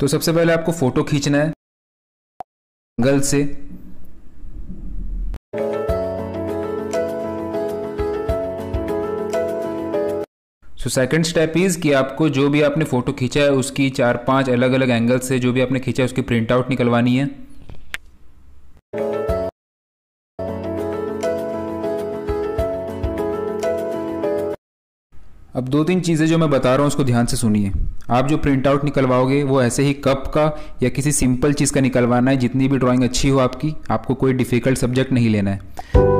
तो सबसे पहले आपको फ़ोटो खींचना है एंगल से। सो सेकंड स्टेप इज़ कि आपको जो भी आपने फ़ोटो खींचा है उसकी 4-5 अलग अलग एंगल से जो भी आपने खींचा है उसकी प्रिंट आउट निकलवानी है। अब 2-3 चीज़ें जो मैं बता रहा हूँ उसको ध्यान से सुनिए। आप जो प्रिंट आउट निकलवाओगे वो ऐसे ही कप का या किसी सिंपल चीज़ का निकलवाना है, जितनी भी ड्राइंग अच्छी हो आपकी, आपको कोई डिफ़िकल्ट सब्जेक्ट नहीं लेना है।